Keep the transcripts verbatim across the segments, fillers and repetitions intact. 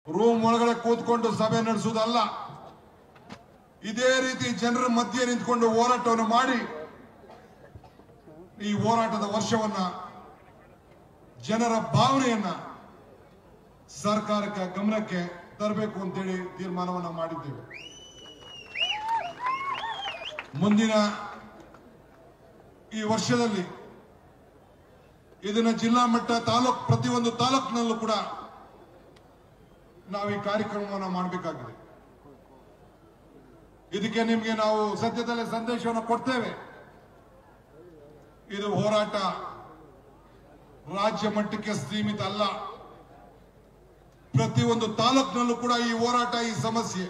Room ಒಳಗಡೆ ಕೂತ್ಕೊಂಡು ಸಭೆ ನಡೆಸುವುದಲ್ಲ, ಇದೇ ರೀತಿ ಜನರ ಮಧ್ಯೆ ನಿಂತುಕೊಂಡು ಹೋರಾಟವನ್ನು ಮಾಡಿ ಈ ಹೋರಾಟದ ವರ್ಷವನ್ನ ಜನರ ಭಾವನೆಯನ್ನ ಸರ್ಕಾರಕ್ಕೆ ಗಮನಕ್ಕೆ ತರಬೇಕು ಅಂತೇಳಿ ತೀರ್ಮಾನವನ್ನ ಮಾಡಿದ್ದೇವೆ. ಮುಂದಿನ ಈ ವರ್ಷದಲ್ಲಿ ಇದನ್ನ ಜಿಲ್ಲಾ ಮಟ್ಟ ತಾಲೂಕ್ ಪ್ರತಿಯೊಂದು ತಾಲೂಕಿನಲ್ಲೂ ಕೂಡ ನಾವು ಈ ಕಾರ್ಯಕ್ರಮವನ್ನು ಮಾಡಬೇಕಾಗಿದೆ. ಇದಕ್ಕೆ ನಿಮಗೆ ನಾವು ಸದ್ಯದಲ್ಲೇ ಸಂದೇಶವನ್ನು ಕೊಡ್ತೇವೆ. ಇದು ಹೋರಾಟ ರಾಜ್ಯ ಮಟ್ಟಕ್ಕೆ ಸೀಮಿತ ಅಲ್ಲ. ಪ್ರತಿಯೊಂದು ತಾಲೂಕಿನಲ್ಲೂ ಕೂಡ ಈ ಹೋರಾಟ, ಈ ಸಮಸ್ಯೆ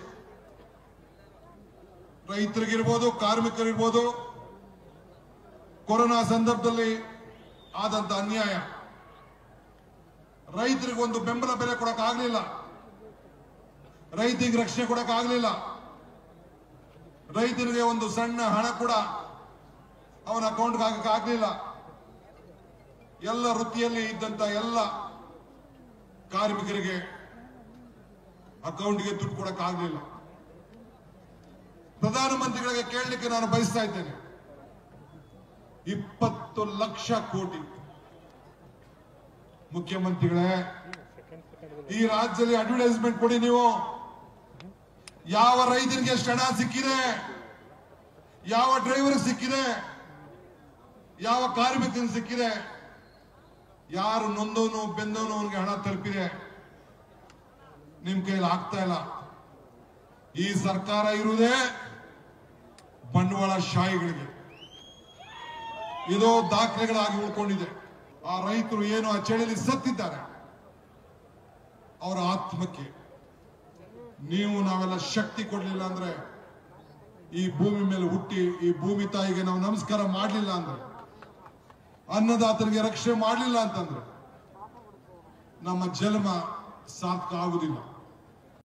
ರೈತರಿಗಿರ್ಬೋದು, ಕಾರ್ಮಿಕರಿರ್ಬೋದು, ಕೊರೋನಾ ಸಂದರ್ಭದಲ್ಲಿ ಆದಂತ ಅನ್ಯಾಯ, ರೈತರಿಗೊಂದು ಬೆಂಬಲ ಬೆಲೆ ಕೊಡಕ್ಕಾಗಲಿಲ್ಲ, ರೈತರಿಗೆ ರಕ್ಷಣೆ ಕೊಡಕ್ಕಾಗಲಿಲ್ಲ, ರೈತರಿಗೆ ಒಂದು ಸಣ್ಣ ಹಣ ಕೂಡ ಅವನ ಅಕೌಂಟ್ಗೆ ಹಾಕಕ್ಕಾಗಲಿಲ್ಲ. ಎಲ್ಲ ವೃತ್ತಿಯಲ್ಲಿ ಇದ್ದಂತ ಎಲ್ಲ ಕಾರ್ಮಿಕರಿಗೆ ಅಕೌಂಟ್ಗೆ ದುಡ್ಡು ಕೊಡಕ್ಕಾಗಲಿಲ್ಲ. ಪ್ರಧಾನಮಂತ್ರಿಗಳಿಗೆ ಕೇಳಲಿಕ್ಕೆ ನಾನು ಬಯಸ್ತಾ ಇದ್ದೇನೆ, ಇಪ್ಪತ್ತು ಲಕ್ಷ ಕೋಟಿ ಮುಖ್ಯಮಂತ್ರಿಗಳೇ, ಈ ರಾಜ್ಯದಲ್ಲಿ ಅಡ್ವರ್ಟೈಸ್ಮೆಂಟ್ ಕೊಡಿ. ನೀವು ಯಾವ ರೈತರಿಗೆ ಎಷ್ಟು ಹಣ ಸಿಕ್ಕಿದೆ, ಯಾವ ಡ್ರೈವರ್ ಸಿಕ್ಕಿದೆ, ಯಾವ ಕಾರ್ಮಿಕನಿಗೆ ಸಿಕ್ಕಿದೆ, ಯಾರು ನೊಂದವನು ಬೆಂದವನು ಅವನಿಗೆ ಹಣ ತಲುಪಿದೆ, ನಿಮ್ ಕೈಲಿ ಆಗ್ತಾ ಇಲ್ಲ. ಈ ಸರ್ಕಾರ ಇರುವುದೇ ಬಂಡವಾಳ ಶಾಹಿಗಳಿಗೆ. ಇದು ದಾಖಲೆಗಳಾಗಿ ಉಳ್ಕೊಂಡಿದೆ. ಆ ರೈತರು ಏನು ಆ ಚಳಿಯಲ್ಲಿ ಸತ್ತಿದ್ದಾರೆ, ಅವರ ಆತ್ಮಕ್ಕೆ ನೀವು ನಾವೆಲ್ಲ ಶಕ್ತಿ ಕೊಡ್ಲಿಲ್ಲ ಅಂದ್ರೆ, ಈ ಭೂಮಿ ಮೇಲೆ ಹುಟ್ಟಿ ಈ ಭೂಮಿ ತಾಯಿಗೆ ನಾವು ನಮಸ್ಕಾರ ಮಾಡಲಿಲ್ಲ ಅಂದ್ರೆ, ಅನ್ನದಾತರಿಗೆ ರಕ್ಷಣೆ ಮಾಡಲಿಲ್ಲ ಅಂತಂದ್ರೆ ನಮ್ಮ ಜನ್ಮ ಸಾರ್ಥಕ ಆಗುದಿಲ್ಲ.